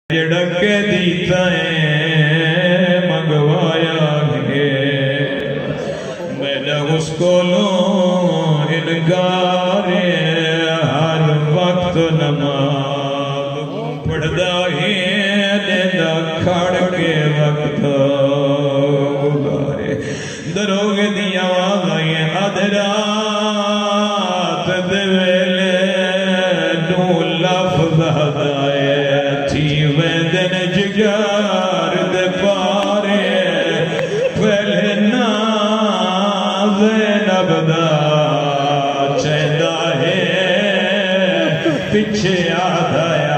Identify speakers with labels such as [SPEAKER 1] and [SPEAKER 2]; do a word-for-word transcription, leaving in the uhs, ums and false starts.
[SPEAKER 1] जड़के दीता मंगवाया है मैंने उसको लो इनकार हर वक्त नमाज पढ़दा है देदा खड़ के वक्त गुजारे दरोगे दिया आवाज़ अधरात दे वेले नू लफ्ज़ हदाए दिन जिगर दे पारे पहले नाज़ नबदा चैदा है पीछे आधा है